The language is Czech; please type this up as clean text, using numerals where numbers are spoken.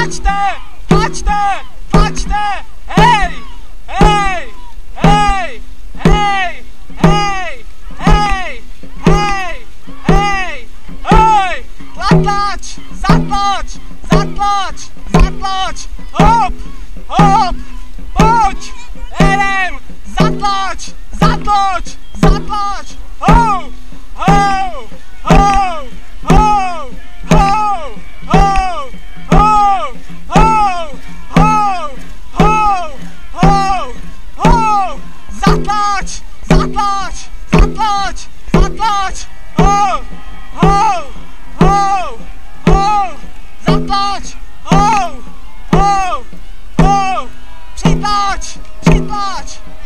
Patrzcie, hej, hej, hej, hej, hej, hej, hej, hej, hej, zatlać, hop, hop, bądź, zatlać, ho, ho, ho, ho, ho, ho, ho, ho, ho, ho, ho, ho, zatlać, ho, ho, ho, ho, zatlać, ho, ho, ho, przytlać,